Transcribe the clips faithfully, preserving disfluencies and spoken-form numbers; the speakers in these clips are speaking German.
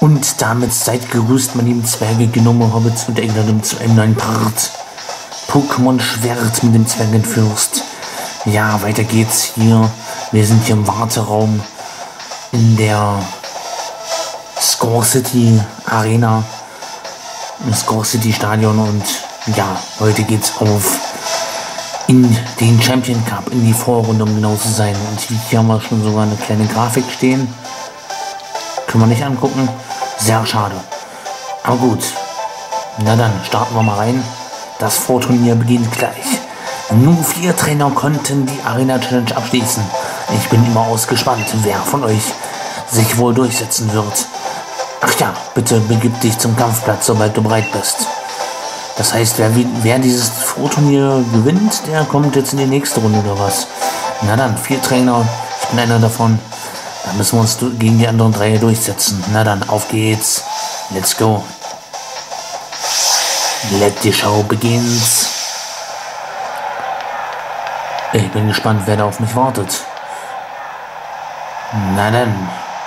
Und damit seid gegrüßt, meine lieben Zwerge, Gnome, Hobbits und Engländer zu einem neuen Part. Pokémon Schwert mit dem Zwergenfürst. Ja, weiter geht's hier. Wir sind hier im Warteraum in der Score City Arena, im Score City Stadion, und ja, heute geht's auf in den Champion Cup, in die Vorrunde, um genau zu sein. Und hier haben wir schon sogar eine kleine Grafik stehen. Können wir nicht angucken. Sehr schade. Aber gut. Na dann, starten wir mal rein. Das Vorturnier beginnt gleich. Nur vier Trainer konnten die Arena Challenge abschließen. Ich bin überaus gespannt, wer von euch sich wohl durchsetzen wird. Ach ja, bitte begib dich zum Kampfplatz, sobald du bereit bist. Das heißt, wer, wer dieses Vorturnier gewinnt, der kommt jetzt in die nächste Runde oder was? Na dann, vier Trainer, ich bin einer davon. Da müssen wir uns gegen die anderen drei durchsetzen. Na dann, auf geht's. Let's go. Let the show begins. Ich bin gespannt, wer da auf mich wartet. Na dann.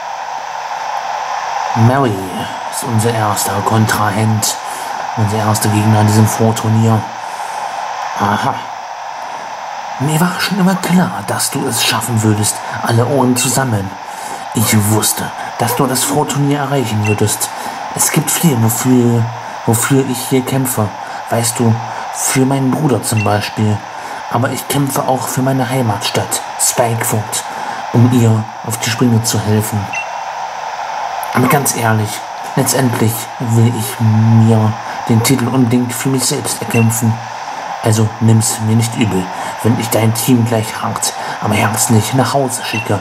Mary ist unser erster Kontrahent. Unser erster Gegner in diesem Vorturnier. Aha. Mir war schon immer klar, dass du es schaffen würdest, alle Ohren zu sammeln. Ich wusste, dass du das Vorturnier erreichen würdest. Es gibt viel, wofür, wofür ich hier kämpfe. Weißt du, für meinen Bruder zum Beispiel. Aber ich kämpfe auch für meine Heimatstadt, Spikefoot, um ihr auf die Sprünge zu helfen. Aber ganz ehrlich, letztendlich will ich mir den Titel unbedingt für mich selbst erkämpfen. Also nimm's mir nicht übel, wenn ich dein Team gleich hart, aber herzlich nach Hause schicke.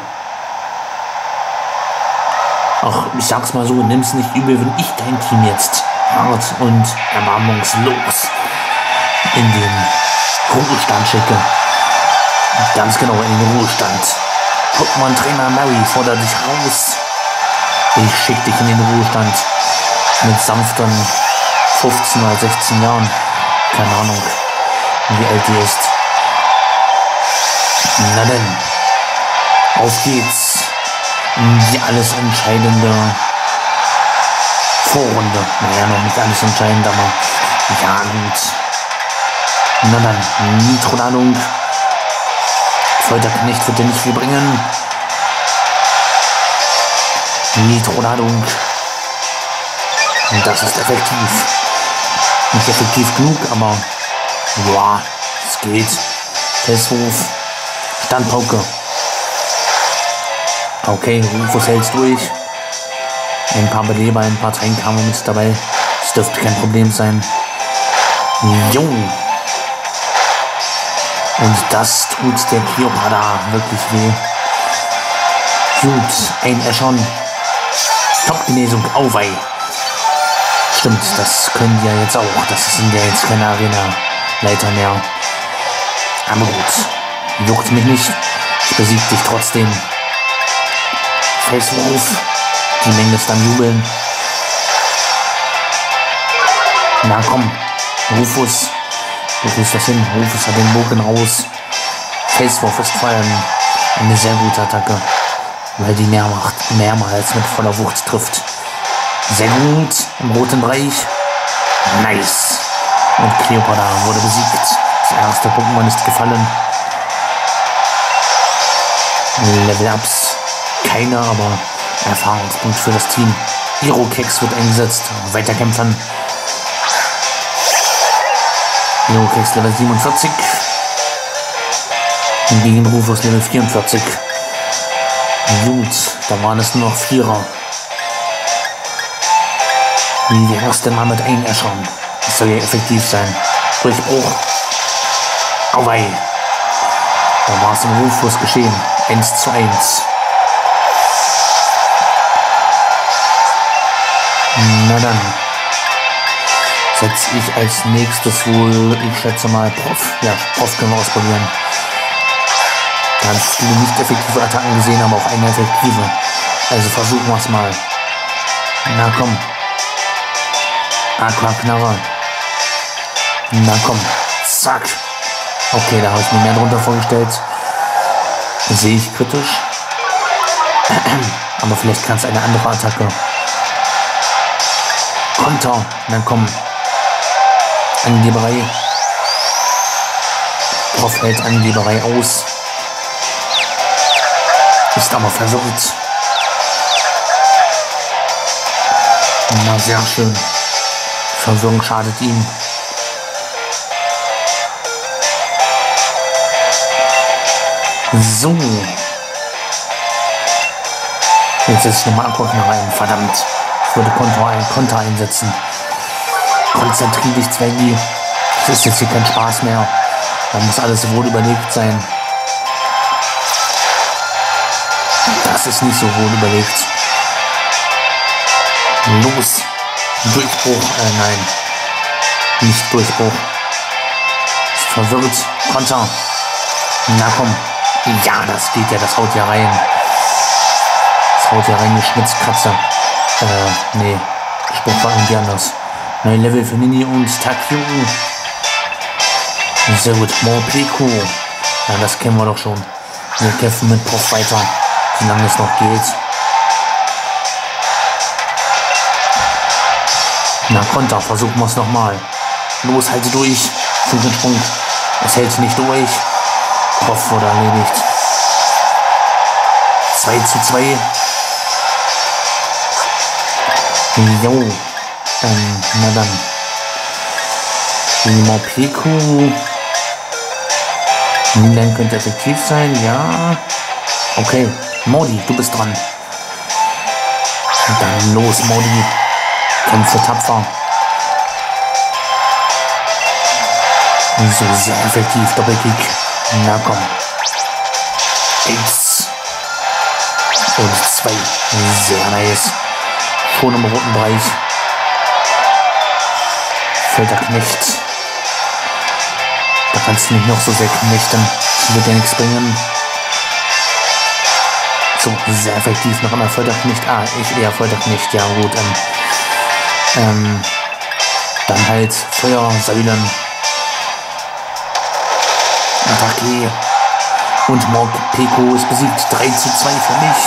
Ach, ich sag's mal so, nimm's nicht übel, wenn ich dein Team jetzt hart und erbarmungslos in den Ruhestand schicke. Ganz genau, in den Ruhestand. Pokémon-Trainer Mary fordert dich raus. Ich schick dich in den Ruhestand mit sanften fünfzehn oder sechzehn Jahren. Keine Ahnung, wie alt die ist. Na denn, auf geht's. Die alles entscheidende Vorrunde. Naja, noch nicht alles entscheidend, aber ja, gut. Na dann, Nitro-Ladung. Folterknecht wird dir nicht viel bringen. Nitro-Ladung. Und das ist effektiv. Nicht effektiv genug, aber ja, es geht. Festwurf. Standpauke. Okay, Rufus hält's durch. Ein paar Beleber, ein paar Tränke haben wir mit dabei. Das dürfte kein Problem sein. Jung. Und das tut der Cleopatra wirklich weh. Gut, ein Eschon. Top-Genesung, auwei. Stimmt, das können die ja jetzt auch. Das sind ja jetzt keine Arena-Leiter mehr. Aber gut, juckt mich nicht. Ich besiege dich trotzdem. Facewurf. Die Menge ist am Jubeln. Na komm, Rufus. Wo ist das hin? Rufus hat den Bogen raus. Facewurf ist vor allem eine sehr gute Attacke, weil die mehrmacht, mehrmals mit voller Wucht trifft. Sehr gut im roten Bereich. Nice. Und Cleopatra wurde besiegt. Das erste Pokémon ist gefallen. Level-Ups. Keiner, aber Erfahrungspunkt für das Team. Irokex wird eingesetzt. Weiterkämpfern. Irokex Level siebenundvierzig. Gegen Rufus Level vierundvierzig. Gut, da waren es nur noch Vierer. Wie wäre es denn mal mit einem Eschon? Das soll ja effektiv sein. Durchbruch. Auwei. Da war es im Rufus geschehen. eins zu eins. Na dann. Setze ich als nächstes wohl, ich schätze mal, Prof. Ja, Prof können wir ausprobieren. Ganz viele nicht effektive Attacken gesehen, aber auch eine effektive. Also versuchen wir es mal. Na komm. Aquaknarre. Na komm. Zack. Okay, da habe ich mir mehr drunter vorgestellt. Sehe ich kritisch. Aber vielleicht kann es eine andere Attacke. Konter. Na komm. Angeberei. Prof hält Angeberei aus. Ist aber verwirrt. Na, sehr schön. Verwirrung schadet ihm. So. Jetzt setze ich nochmal Akkord noch rein. Verdammt. Ich würde Konter, ein Konter einsetzen. Konzentrier dich, Zwängi. Das ist jetzt hier kein Spaß mehr. Da muss alles wohl überlegt sein. Das ist nicht so wohl überlegt. Los. Durchbruch. Äh, nein. Nicht Durchbruch. Ist verwirrt. Konter. Na komm. Ja, das geht ja. Das haut ja rein. Das haut ja rein, die Schnitzkratzer. Äh, nee. Der Spruch war irgendwie anders. Neue Level für Nini und Takio. Sehr gut. Morpeko. Ja, das kennen wir doch schon. Wir kämpfen mit Prof weiter. Solange es noch geht. Na, Konter, versuchen wir es nochmal. Los, halte durch. Sprung. Es hält nicht durch. Prof wurde erledigt. zwei zu zwei. Jo. Ähm, na dann. Die Morpeko. Dann könnte effektiv sein, ja. Okay, Modi, du bist dran. Und dann los, Modi. Kämpfe tapfer. So, sehr effektiv, Doppelkick. Na komm. Eins. Und zwei. Sehr nice. Schon im roten Bereich. Folterknecht. Da kannst du mich noch so sehr knechten. Das wird ja nichts bringen. So, sehr effektiv. Noch einmal Folterknecht. Ah, ich eher Folterknecht. Ja, gut. Ähm, ähm, dann halt Feuersäulen. Attacke. Und Morpeko ist besiegt. drei zu zwei für mich.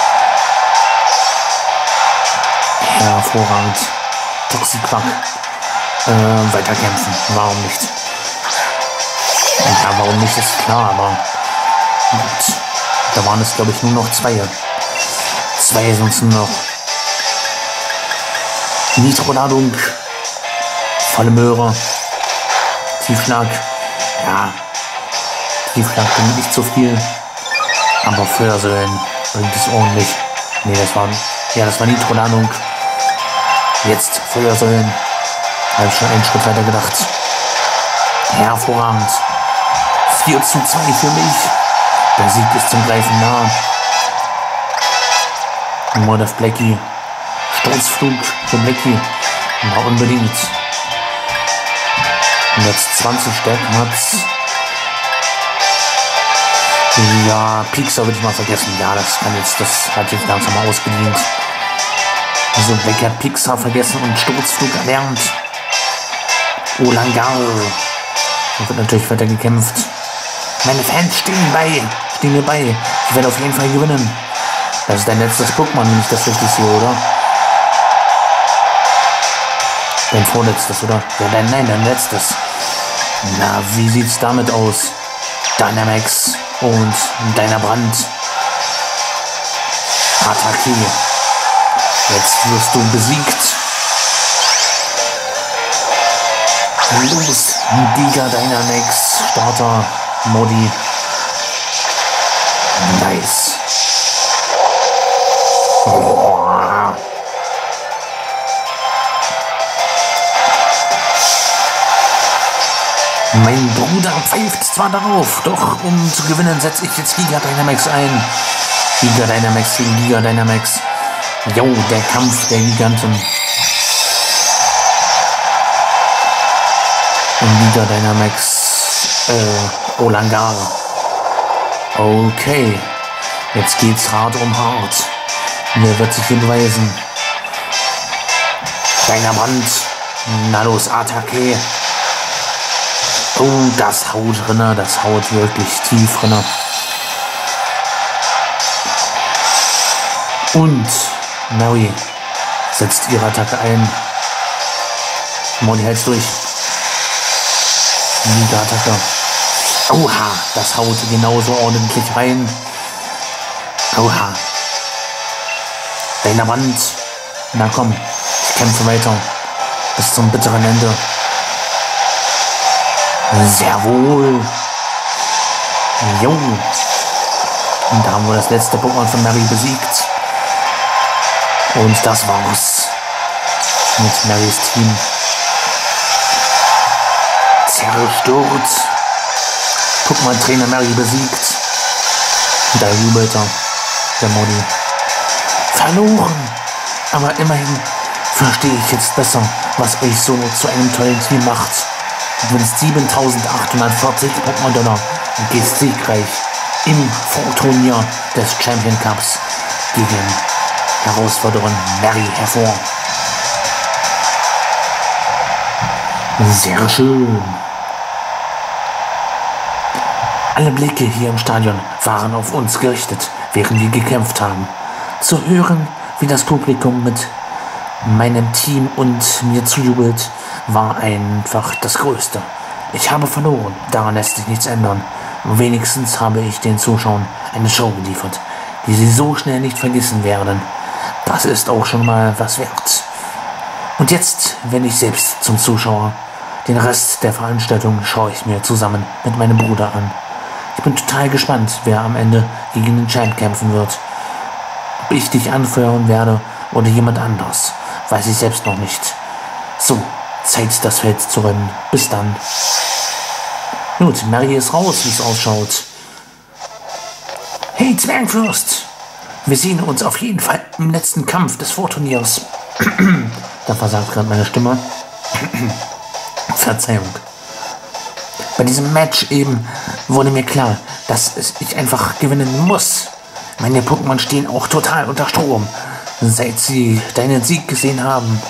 Hervorragend. Toxiquack. Äh, weiterkämpfen. Warum nicht? Ja, warum nicht, ist klar, aber gut. Da waren es, glaube ich, nur noch zwei. Zwei, sonst nur noch. Nitroladung. Volle Möhre. Tiefschlag. Ja. Tiefschlag bringt nicht so viel. Aber Feuersäulen bringt es ordentlich. Ne, das war. Ja, das war Nitroladung. Jetzt Feuersäulen. Habe ich schon einen Schritt weiter gedacht. Hervorragend. vier zu zwei für mich. Der Sieg ist zum Greifen nah. Mord auf Blackie. Sturzflug für Blackie. Na, unbedingt. hundertzwanzig Stärken hat's. Ja, Pixar würde ich mal vergessen. Ja, das kann jetzt, das hat jetzt langsam mal ausgedient. Also, Blackie hat Pixar vergessen und Sturzflug erlernt. Olangar. Da wird natürlich weiter gekämpft. Meine Fans stehen bei. Stehen mir bei. Ich werde auf jeden Fall gewinnen. Das ist dein letztes Pokémon, wenn ich das richtig sehe, oder? Dein vorletztes, oder? Ja, dein, nein, dein letztes. Na, wie sieht's damit aus? Dynamax und Dynabrand. Attacke. Jetzt wirst du besiegt. Los, Giga Dynamax, Starter, Modi. Nice. Boah. Mein Bruder pfeift zwar darauf, doch um zu gewinnen setze ich jetzt Giga Dynamax ein. Giga Dynamax gegen Giga Dynamax. Jo, der Kampf der Giganten. Und Giga Dynamax äh, Olangar. Okay, jetzt geht's hart um hart. Wer wird sich hier beweisen? Dynabrand. Na los, Attacke. Oh, das haut rinne, das haut wirklich tief rinne. Und Mary setzt ihre Attacke ein. Modi hält's durch. Mega-Attacke. Oha, das haut genauso ordentlich rein. Oha. Deiner Wand. Na komm, ich kämpfe weiter. Bis zum bitteren Ende. Sehr wohl. Jo. Und da haben wir das letzte Pokémon von Mary besiegt. Und das war's. Mit Marys Team. Zerstört. Pokémon-Trainer Mary besiegt. Da jubelt er. Der Modi. Verloren. Aber immerhin verstehe ich jetzt besser, was euch so zu einem tollen Team macht. Du gewinnst siebentausendachthundertvierzig Pokémon-Dollar und gehst siegreich im Vorturnier des Champion Cups gegen Herausforderin Mary hervor. Sehr schön. Alle Blicke hier im Stadion waren auf uns gerichtet, während wir gekämpft haben. Zu hören, wie das Publikum mit meinem Team und mir zujubelt, war einfach das Größte. Ich habe verloren, daran lässt sich nichts ändern. Wenigstens habe ich den Zuschauern eine Show geliefert, die sie so schnell nicht vergessen werden. Das ist auch schon mal was wert. Und jetzt werde ich selbst zum Zuschauer. Den Rest der Veranstaltung schaue ich mir zusammen mit meinem Bruder an. Ich bin total gespannt, wer am Ende gegen den Champ kämpfen wird. Ob ich dich anfeuern werde oder jemand anderes, weiß ich selbst noch nicht. So, Zeit, das Feld zu räumen. Bis dann. Gut, Mary ist raus, wie es ausschaut. Hey, Zwergfürst! Wir sehen uns auf jeden Fall im letzten Kampf des Vorturniers. Da versagt gerade meine Stimme. Verzeihung. Bei diesem Match eben wurde mir klar, dass ich einfach gewinnen muss. Meine Pokémon stehen auch total unter Strom, seit sie deinen Sieg gesehen haben.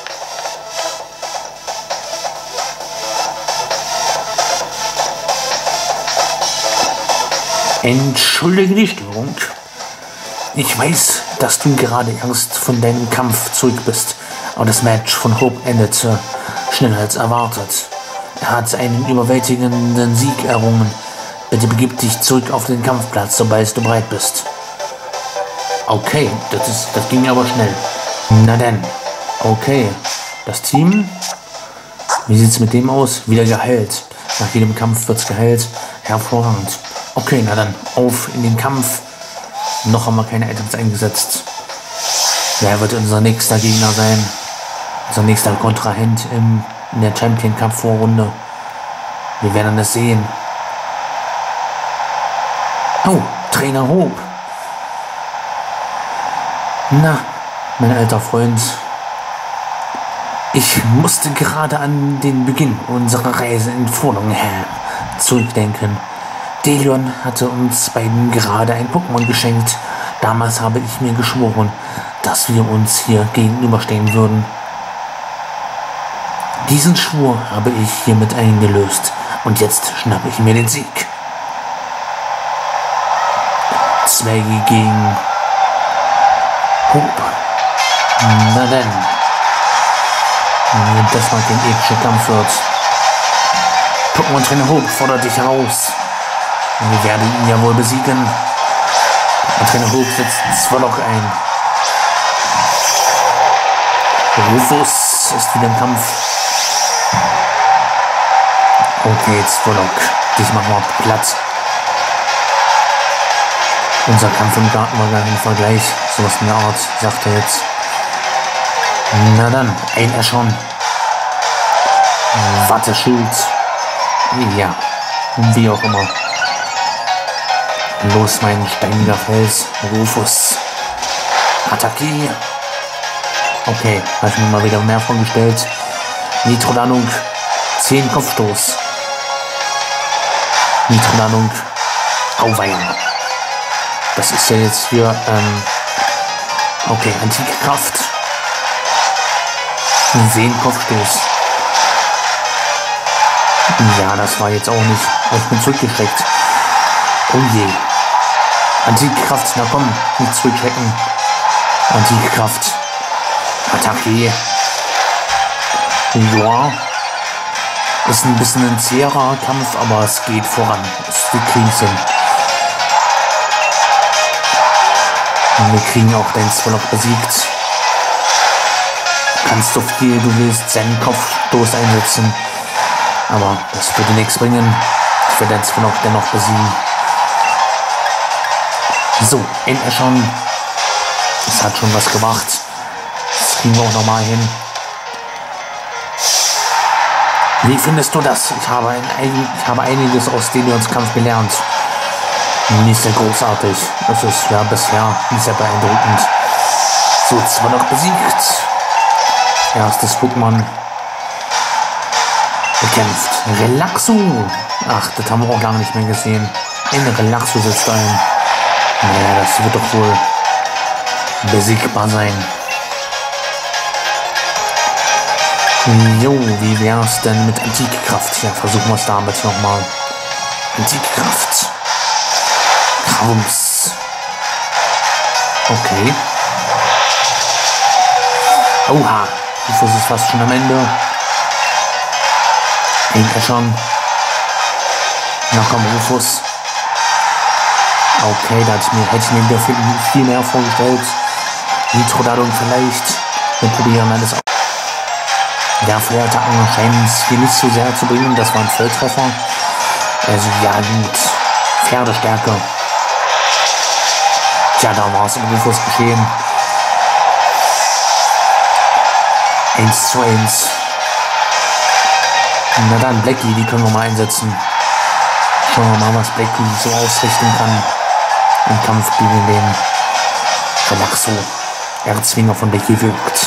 Entschuldige die Störung. Ich weiß, dass du gerade erst von deinem Kampf zurück bist, aber das Match von Hope endete schneller als erwartet. Er hat einen überwältigenden Sieg errungen. Bitte begib dich zurück auf den Kampfplatz, sobald du bereit bist. Okay, das, ist, das ging aber schnell. Na denn, okay. Das Team, wie sieht es mit dem aus? Wieder geheilt. Nach jedem Kampf wird es geheilt. Hervorragend. Okay, na dann, auf in den Kampf. Noch haben wir keine Items eingesetzt. Wer wird unser nächster Gegner sein? Unser nächster Kontrahent im, in der Champion Cup Vorrunde. Wir werden es sehen. Oh, Trainer Hope. Na, mein alter Freund. Ich musste gerade an den Beginn unserer Reise in Forlongham zurückdenken. Delion hatte uns beiden gerade ein Pokémon geschenkt. Damals habe ich mir geschworen, dass wir uns hier gegenüberstehen würden. Diesen Schwur habe ich hiermit eingelöst und jetzt schnappe ich mir den Sieg. Zwerge gegen Hope. Na denn. Das mal den epische Kampf wird. Pokémon-Trainer Hope fordert dich heraus. Und wir werden ihn ja wohl besiegen. Und Trainer Hope setzt Zwolok ein. Rufus ist wieder im Kampf. Okay, Zwolok. Dich machen wir platt. Unser Kampf im Garten war gar kein Vergleich. Sowas in der Art, sagt er jetzt. Na dann, ein Erschon. Watteschild. Ja, wie auch immer. Los, mein steiniger Fels. Rufus. Attacke. Okay, habe ich mir mal wieder mehr vorgestellt. Nitrolandung. zehn Kopfstoß. Nitrolandung. Auweia. Das ist ja jetzt hier, ähm, okay, antike Kraft. zehn Kopfstoß. Ja, das war jetzt auch nicht. Ich bin zurückgeschreckt. Oh je. Antike Kraft, na komm, nicht zurückschrecken. Antike Kraft. Attacke. Ja. Ist ein bisschen ein zäherer Kampf, aber es geht voran. Wir kriegen es hin. Und wir kriegen auch den Zwillock besiegt. Du kannst so viel du willst seinen Kopfstoß einsetzen. Aber das würde nichts bringen. Ich werde den Zwillock dennoch besiegen. So, Enderschon. Das hat schon was gebracht. Das kriegen wir auch nochmal hin. Wie findest du das? Ich habe, ein, ich habe einiges aus Delions Kampf gelernt. Nicht sehr großartig. Das ist ja bisher nicht sehr beeindruckend. So, Zwillock besiegt. Erstes Pokémon bekämpft. Relaxo. Ach, das haben wir auch lange nicht mehr gesehen. Ein Relaxo sitzt ein. Naja, das wird doch wohl besiegbar sein. Jo, wie wär's denn mit Antikkraft? Ja, versuchen wir es damit nochmal. Antikkraft. Krams. Okay. Oha, Rufus ist fast schon am Ende. Hängt er schon. Na komm, Rufus. Okay, da hätte ich mir, hätte ich mir wieder viel, viel mehr vorgestellt. Nitrodadung vielleicht. Wir probieren alles aus. Ja, Feuerattacken scheinen es hier nicht so sehr zu bringen. Das war ein Volltreffer. Also ja gut. Pferdestärke. Tja, da war es im Rufus geschehen. eins zu eins. Na dann, Blackie, die können wir mal einsetzen. Schauen wir mal, was Blackie so ausrichten kann. Im Kampf gegen den Relaxo. Erzwinger von Blackie wirkt.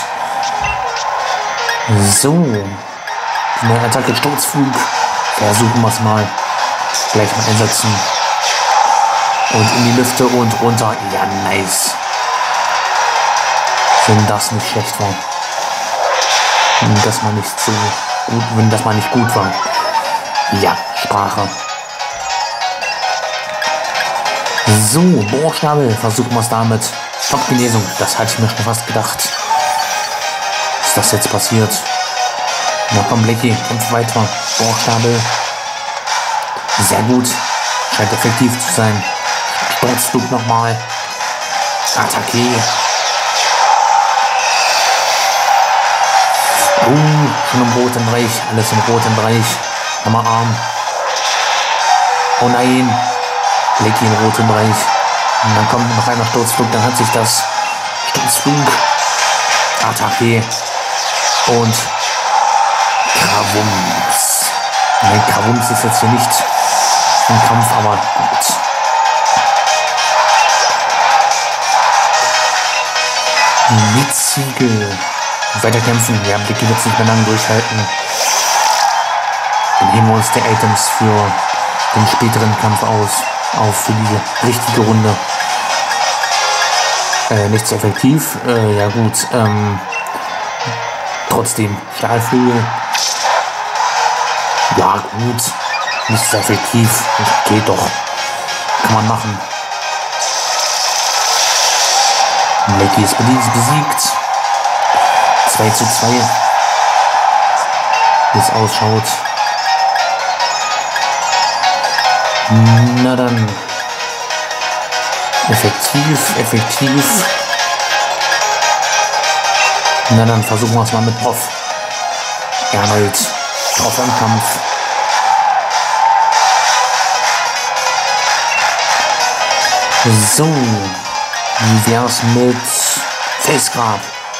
So. Eine Attacke Sturzflug. Versuchen wir es mal. Gleich mal einsetzen. Und in die Lüfte und runter. Ja, nice. Wenn das nicht schlecht war. Wenn das mal nicht so gut, wenn das mal nicht gut war. Ja, Sprache. So, Bohrschnabel. Versuchen wir es damit. Top-Genesung. Das hatte ich mir schon fast gedacht. Ist das jetzt passiert? Na komm, Blackie, kämpf weiter. Bohrschnabel. Sehr gut. Scheint effektiv zu sein. Sturzflug nochmal. Attacke. Oh, schon im roten Bereich. Alles im roten Bereich. Hammerarm. Oh nein. Blackie im roten Bereich. Und dann kommt noch einmal Sturzflug. Dann hat sich das Sturzflug. Attacke. Und Krawums. Nein, Krawums ist jetzt hier nicht im Kampf, aber gut. Mitziegel. Weiterkämpfen. Ja, Blackie wird es nicht mehr lange durchhalten. Dann heben wir uns die Items für den späteren Kampf aus. Auf für die richtige Runde. Äh, nicht so effektiv. Äh, ja gut. Ähm, trotzdem. Stahlflügel. Ja gut. Nicht so effektiv. Geht doch. Kann man machen. Blackie ist besiegt. zwei zu zwei. Wie es ausschaut. Na dann. Effektiv, effektiv. Na dann versuchen wir es mal mit Prof. Erneut. Prof im Kampf. So. Wie wär's mit Felsgrab?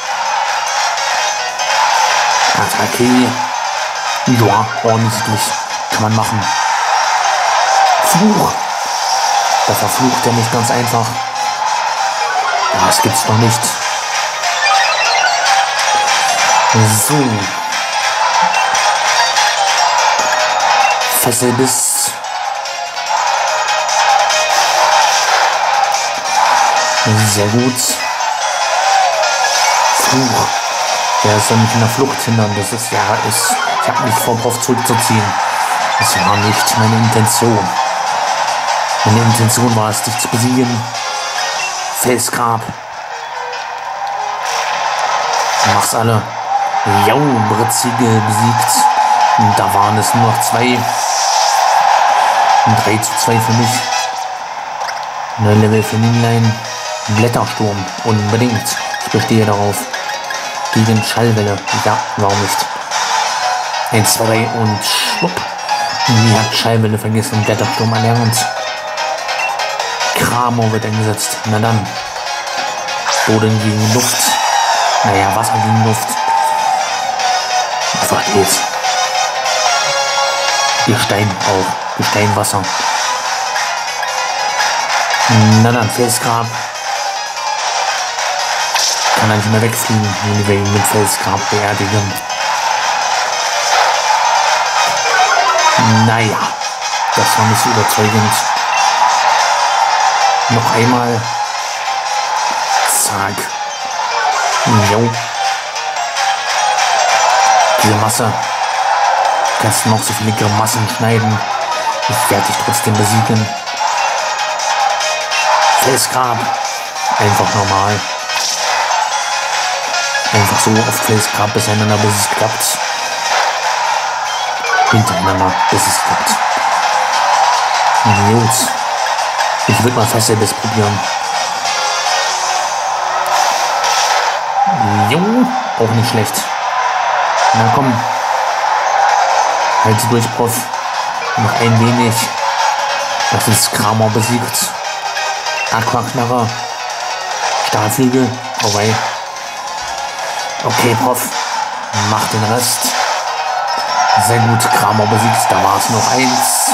Attacke. Ja, ordentlich. Kann man machen. Fluch. Da verflucht er nicht ganz einfach. Ja, das gibt's noch nicht. So. Fesselbiss. Sehr gut. Fluch. Der ist ja nicht in der Flucht hindern. Das ist ja, ist, ich habe mich vor, drauf zurückzuziehen. Das war nicht meine Intention. Meine Intention war es, dich zu besiegen. Felsgrab. Mach's alle. Jo, Britzige besiegt. Und da waren es nur noch zwei. drei zu zwei für mich. Neue Level für Ninlein. Blättersturm. Unbedingt. Ich bestehe darauf. Gegen Schallwelle. Ja, warum nicht? eins, zwei, drei und schwupp. Mir hat Schallwelle vergessen und Blättersturm erlernt. Kramo wird eingesetzt. Na dann. Boden gegen Luft. Naja, Wasser gegen Luft. Einfach geht's. Gestein auch. Gestein, Wasser. Na dann, Felsgrab. Kann er nicht mehr wegfliegen, wenn wir ihn mit Felsgrab beerdigen. Naja, das war nicht so überzeugend. Noch einmal. Zack. Jo. Diese Masse. Kannst noch so viele Grimassen schneiden. Ich werde dich trotzdem besiegen. Felsgrab. Einfach normal. Einfach so auf Felsgrab beieinander, bis es klappt. Hintereinander, bis es klappt. Gut. Ich würde mal Fesselbiss probieren. Jo, auch nicht schlecht. Na komm. Halt sie durch, Prof. Noch ein wenig. Das ist Kramer besiegt. Aquaknarre. Stahlflügel. Vorbei. Okay, Prof. Mach den Rest. Sehr gut. Kramer besiegt. Da war es noch eins.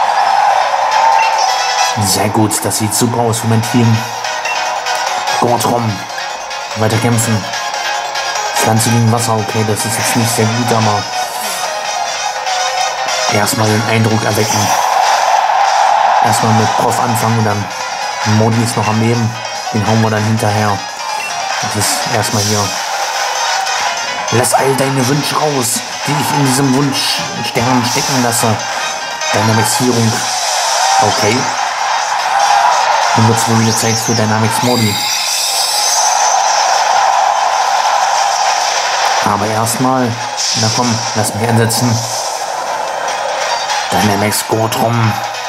Sehr gut. Das sieht super aus für mein Team. Gortrom. Weiter kämpfen. Pflanze gegen Wasser. Okay, das ist jetzt nicht sehr gut, aber erstmal den Eindruck erwecken. Erstmal mit Prof anfangen und dann Modi ist noch am Leben. Den hauen wir dann hinterher. Das ist erstmal hier. Lass all deine Wünsche raus, die ich in diesem Wunschstern stecken lasse. Dynamixierung. Okay. Nun wird es wohl wieder Zeit für Dynamics Modi. Aber erstmal, na komm, lass mich einsetzen. Dynamics Gortrom.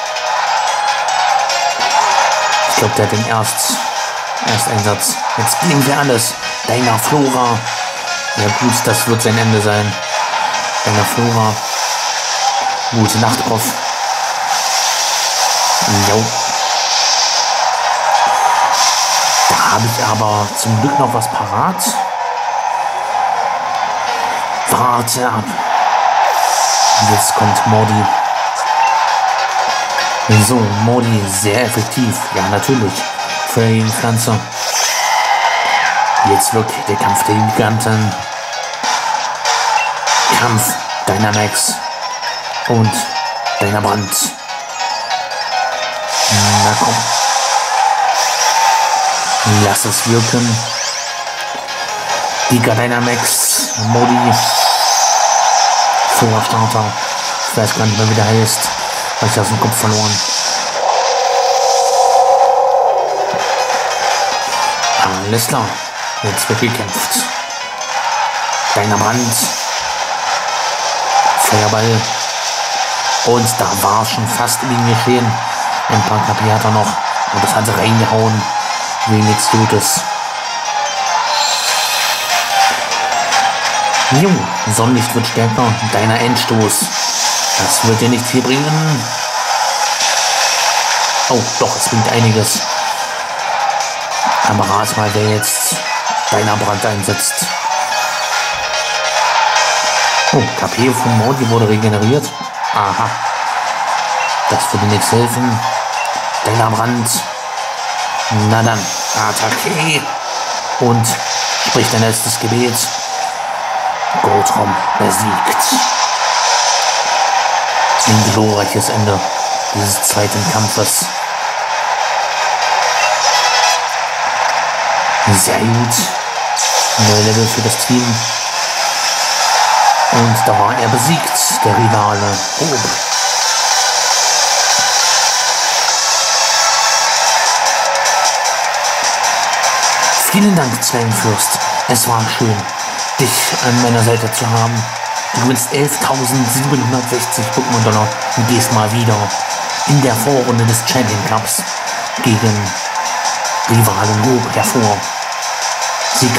Ich glaube, der hat den Erst, Ersteinsatz. Jetzt geben wir alles. Deiner Flora. Ja gut, das wird sein Ende sein. Deiner Flora. Gute Nacht, Prof. Jo. Da habe ich aber zum Glück noch was parat. Warte ab. Jetzt kommt Modi. So, Modi, sehr effektiv. Ja, natürlich. Für die Pflanze. Jetzt wirklich der Kampf der Giganten. Kampf Dynamax und deiner Brand. Na komm. Lass es wirken. Giga Dynamax, Modi. Vorstarter. Ich weiß gar nicht mehr, wie der heißt. Habe ich aus dem Kopf verloren. Alles klar. Jetzt wird gekämpft. Deiner Brand. Feuerball. Und da war schon fast in ihm geschehen. Ein paar K P hat er noch. Und das hat reingehauen. Wie nichts Gutes. Jo, Sonnenlicht wird stärker. Deiner Endstoß. Das wird dir nicht viel bringen. Oh, doch, es bringt einiges. Aber rat mal, wer jetzt deiner Brand einsetzt. Oh, K P von Modi wurde regeneriert. Aha. Das würde nichts helfen. Deiner Brand. Na dann, Attacke. Und sprich dein letztes Gebet. Gortrom besiegt. Ein glorreiches Ende dieses zweiten Kampfes. Sehr gut. Neue Level für das Team. Und da war er besiegt, der Rivale. Oh. Vielen Dank, Zwergenfürst. Es war schön. dich an meiner Seite zu haben. Du gewinnst elftausendsiebenhundertsechzig Pokémon-Dollar und gehst mal wieder in der Vorrunde des Champion Cups gegen Rivalen Hope hervor. Siegreich.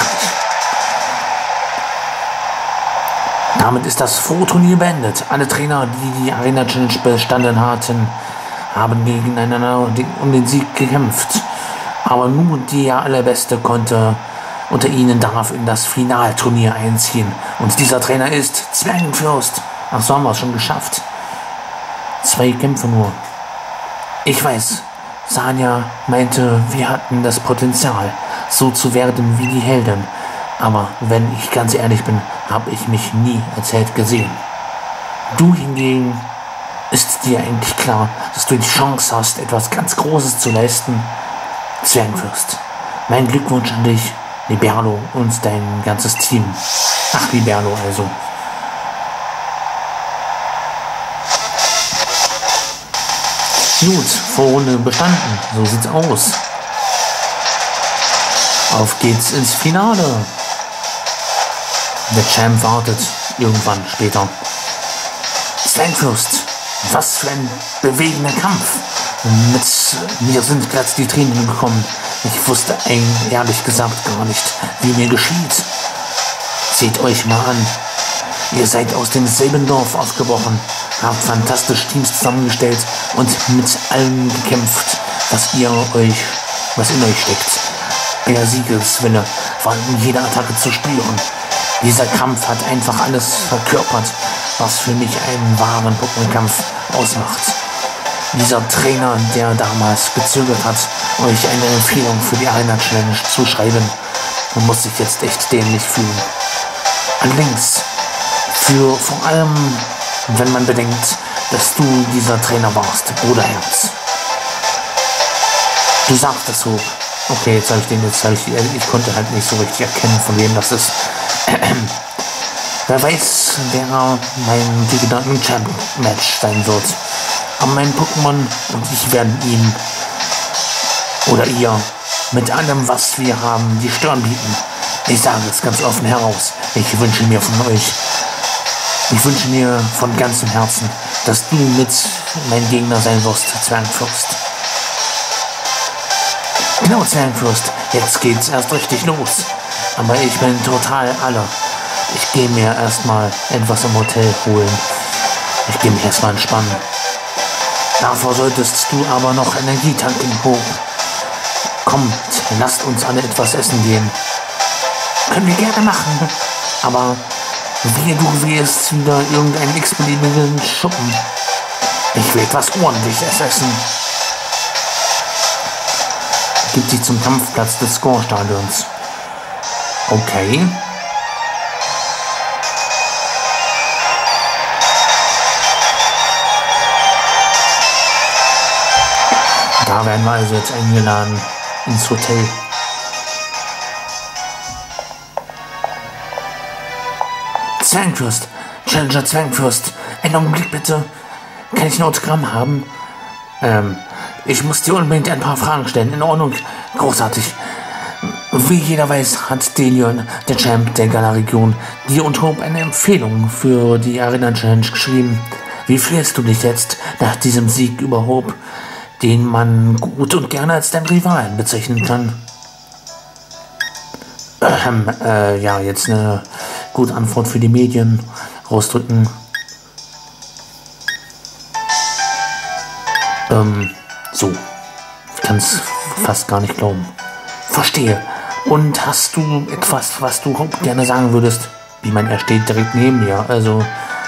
Damit ist das Vorturnier beendet. Alle Trainer, die die Arena Challenge bestanden hatten, haben gegeneinander um den Sieg gekämpft. Aber nur der Allerbeste konnte unter ihnen darf in das Finalturnier einziehen. Und dieser Trainer ist Zwergenfürst. Ach so, haben wir es schon geschafft. Zwei Kämpfe nur. Ich weiß, Sanja meinte, wir hatten das Potenzial, so zu werden wie die Helden. Aber wenn ich ganz ehrlich bin, habe ich mich nie als Held gesehen. Du hingegen, ist dir eigentlich klar, dass du die Chance hast, etwas ganz Großes zu leisten? Zwergenfürst, mein Glückwunsch an dich, Liberlo und dein ganzes Team. Ach, Liberlo also. Gut, Vorrunde bestanden, so sieht's aus. Auf geht's ins Finale. Der Champ wartet irgendwann später. Zwergenfürst, was für ein bewegender Kampf. Mit mir sind gerade die Tränen gekommen. Ich wusste eigentlich ehrlich gesagt gar nicht, wie mir geschieht. Seht euch mal an. Ihr seid aus demselben Dorf aufgebrochen, habt fantastisch Teams zusammengestellt und mit allem gekämpft, was ihr euch, was in euch steckt. Euer Siegeswille war in jeder Attacke zu spüren. Dieser Kampf hat einfach alles verkörpert, was für mich einen wahren Pokémon-Kampf ausmacht. Dieser Trainer, der damals gezögert hat, euch eine Empfehlung für die Arena Challenge zu schreiben, muss sich jetzt echt dämlich fühlen. Allerdings, für vor allem, wenn man bedenkt, dass du dieser Trainer warst, Bruderherz. Du sagst es so. Okay, jetzt habe ich den, jetzt habe ich, ich konnte halt nicht so richtig erkennen, von wem das ist. Wer weiß, wer mein Gegner im Champion-Match sein wird. Aber mein Pokémon und ich werden ihm oder ihr mit allem, was wir haben, die Stirn bieten. Ich sage es ganz offen heraus. Ich wünsche mir von euch, ich wünsche mir von ganzem Herzen, dass du mit mein Gegner sein wirst, Zwergenfürst. Genau, Zwergenfürst, jetzt geht's erst richtig los. Aber ich bin total alle. Ich gehe mir erstmal etwas im Hotel holen. Ich gehe mich erstmal entspannen. Davor solltest du aber noch Energie tanken, Hope. Kommt, lasst uns alle etwas essen gehen. Können wir gerne machen. Aber wehe, du wählst wieder irgendeinen x-beliebigen Schuppen. Ich will etwas Ordentliches essen. Gibt sich zum Kampfplatz des Score-Stadions. Okay. Da werden wir also jetzt eingeladen ins Hotel. Zwergenfürst, Challenger Zwergenfürst, einen Augenblick bitte. Kann ich ein Autogramm haben? Ähm, ich muss dir unbedingt ein paar Fragen stellen. In Ordnung, großartig. Wie jeder weiß, hat Delion, der Champ der Galar-Region, dir und Hope eine Empfehlung für die Arena Challenge geschrieben. Wie fühlst du dich jetzt nach diesem Sieg über Hope, den man gut und gerne als deinen Rivalen bezeichnen kann? Ähm, äh, ja, jetzt eine gute Antwort für die Medien rausdrücken. Ähm, so. Ich kann es fast gar nicht glauben. Verstehe. Und hast du etwas, was du gerne sagen würdest? Ich meine, er steht direkt neben mir, also...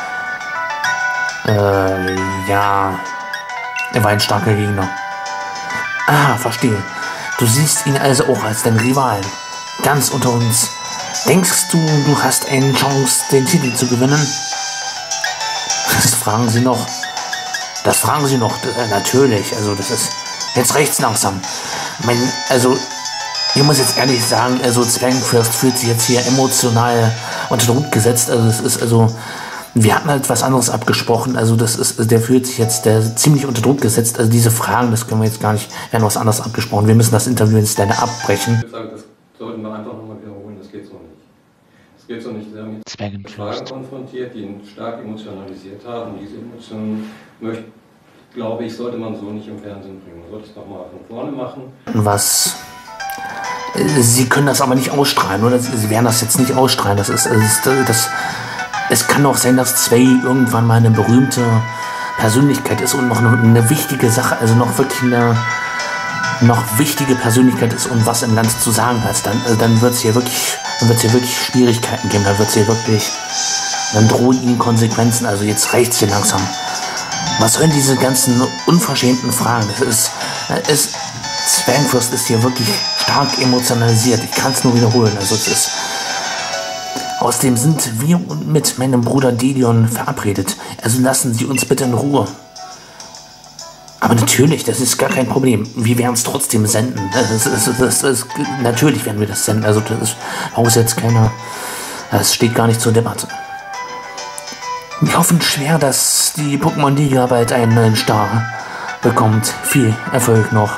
Äh, ja... Er war ein starker Gegner. Ah, verstehe. Du siehst ihn also auch als deinen Rivalen. Ganz unter uns. Denkst du, du hast eine Chance, den Titel zu gewinnen? Das fragen sie noch. Das fragen sie noch. Äh, natürlich. Also das ist... Jetzt reicht's langsam. Mein, also... Ich muss jetzt ehrlich sagen, also Zwergenfürst fühlt sich jetzt hier emotional unter Druck gesetzt. Also es ist also... Wir hatten halt was anderes abgesprochen, also das ist, der fühlt sich jetzt der ziemlich unter Druck gesetzt. Also diese Fragen, das können wir jetzt gar nicht, wir haben was anderes abgesprochen. Wir müssen das Interview jetzt leider abbrechen. Ich würde sagen, das sollten wir einfach nochmal wiederholen, das geht so nicht. Es geht so nicht sehr mit Zwergenfürst Fragen konfrontiert, die ihn stark emotionalisiert haben. Diese Emotionen, möchte, glaube ich, sollte man so nicht im Fernsehen bringen. Man sollte es nochmal von vorne machen. Was? Sie können das aber nicht ausstrahlen, oder? Sie werden das jetzt nicht ausstrahlen. Das ist, das, ist, das es kann auch sein, dass Zwei irgendwann mal eine berühmte Persönlichkeit ist und noch eine, eine wichtige Sache, also noch wirklich eine noch wichtige Persönlichkeit ist und was im Land zu sagen hat. Dann, also dann wird es hier wirklich, dann wird's hier wirklich Schwierigkeiten geben. Dann wird es hier wirklich, dann drohen ihnen Konsequenzen. Also jetzt reicht's hier langsam. Was sollen diese ganzen unverschämten Fragen? Das ist, ist Zwergenfürst ist hier wirklich stark emotionalisiert. Ich kann es nur wiederholen. Also es ist, außerdem sind wir mit meinem Bruder Delion verabredet. Also lassen Sie uns bitte in Ruhe. Aber natürlich, das ist gar kein Problem. Wir werden es trotzdem senden. Das ist, das ist, das ist, natürlich werden wir das senden. Also das ist auch jetzt keiner. Das steht gar nicht zur Debatte. Wir hoffen schwer, dass die Pokémon-Liga bald einen neuen Star bekommt. Viel Erfolg noch.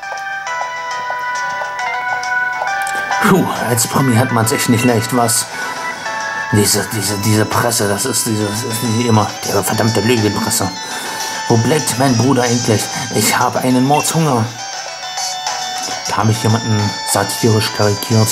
Puh, als Promi hat man es echt nicht leicht, was? Diese, diese, diese Presse, das ist diese, das ist wie immer, diese verdammte Lügenpresse. Wo bleibt mein Bruder endlich? Ich habe einen Mordshunger. Da habe ich jemanden satirisch karikiert.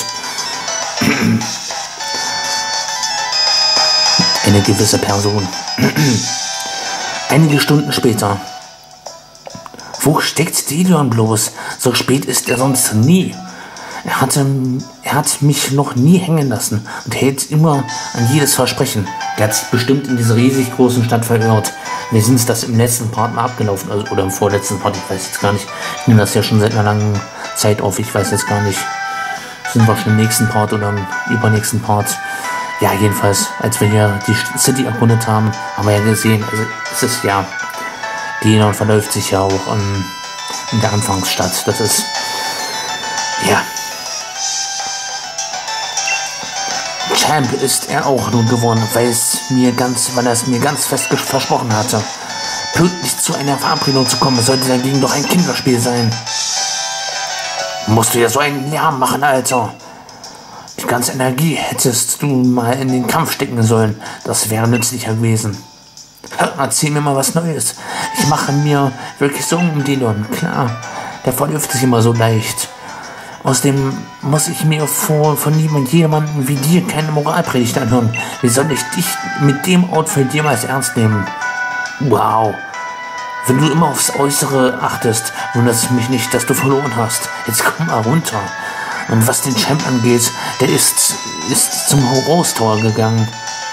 Eine gewisse Person. Einige Stunden später. Wo steckt Delion bloß? So spät ist er sonst nie. Er, hatte, er hat mich noch nie hängen lassen und hält immer an jedes Versprechen. Der hat sich bestimmt in dieser riesig großen Stadt verirrt. Wir sind das im letzten Part mal abgelaufen, also, oder im vorletzten Part, ich weiß jetzt gar nicht. Ich nehme das ja schon seit einer langen Zeit auf, ich weiß jetzt gar nicht. Sind wir schon im nächsten Part oder im übernächsten Part? Ja, jedenfalls, als wir hier die City erkundet haben, haben wir ja gesehen, also es ist ja, Delion verläuft sich ja auch in, in der Anfangsstadt. Das ist, ja. Champ ist er auch nun geworden, weil, es mir ganz, weil er es mir ganz fest versprochen hatte. Pünktlich zu einer Verabredung zu kommen, sollte dagegen doch ein Kinderspiel sein. Musst du ja so einen Lärm machen, Alter. Die ganze Energie hättest du mal in den Kampf stecken sollen. Das wäre nützlicher gewesen. Erzähl mir mal was Neues. Ich mache mir wirklich Sorgen um Delion. Klar, der verläuft sich immer so leicht. Außerdem muss ich mir vor, von niemand jemandem wie dir keine Moralpredigt anhören. Wie soll ich dich mit dem Outfit jemals ernst nehmen? Wow. Wenn du immer aufs Äußere achtest, wundert es mich nicht, dass du verloren hast. Jetzt komm mal runter. Und was den Champ angeht, der ist, ist zum Rose Tower gegangen.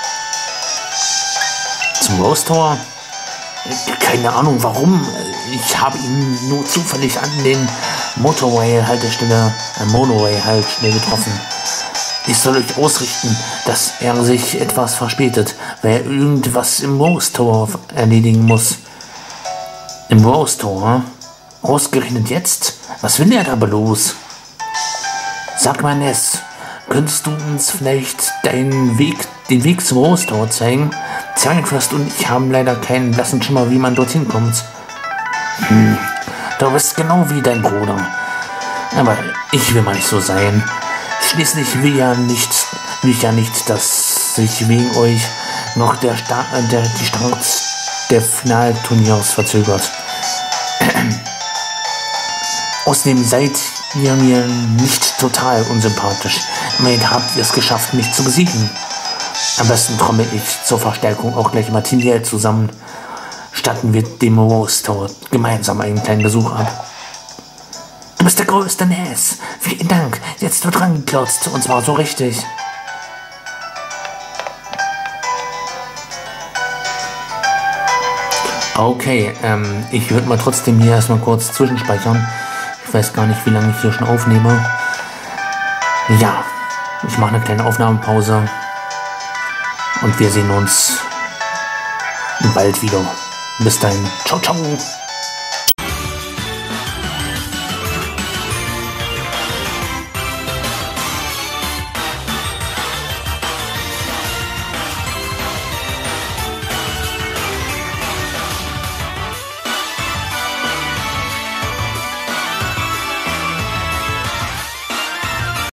Zum Rose Tower? Keine Ahnung warum. Ich habe ihn nur zufällig an den Motorway-Haltestelle, äh, Monorail-Haltestelle getroffen. Ich soll euch ausrichten, dass er sich etwas verspätet, weil er irgendwas im Rose Tower erledigen muss. Im Rose Tower? Ausgerechnet jetzt? Was will er da bloß? Sag mal, Ness, könntest du uns vielleicht deinen Weg, den Weg zum Rose Tower zeigen? Zwergenfürst und ich haben leider keinen blassen Schimmer, wie man dorthin kommt. Hm, du bist genau wie dein Bruder. Aber ich will mal nicht so sein. Schließlich will ja nicht, will ich ja nicht, dass sich wegen euch noch der, Sta der die Start der Finalturniers verzögert. Außerdem seid ihr mir nicht total unsympathisch. Immerhin habt ihr es geschafft, mich zu besiegen. Am besten trommel ich zur Verstärkung auch gleich mal Tiliel zusammen. Statten wir dem Rose Tower gemeinsam einen kleinen Besuch ab. Du bist der größte Ness. Vielen Dank. Jetzt wird dran geklotzt. Und zwar so richtig. Okay, ähm, ich würde mal trotzdem hier erstmal kurz zwischenspeichern. Ich weiß gar nicht, wie lange ich hier schon aufnehme. Ja, ich mache eine kleine Aufnahmepause. Und wir sehen uns bald wieder. Bis dahin. Ciao, ciao.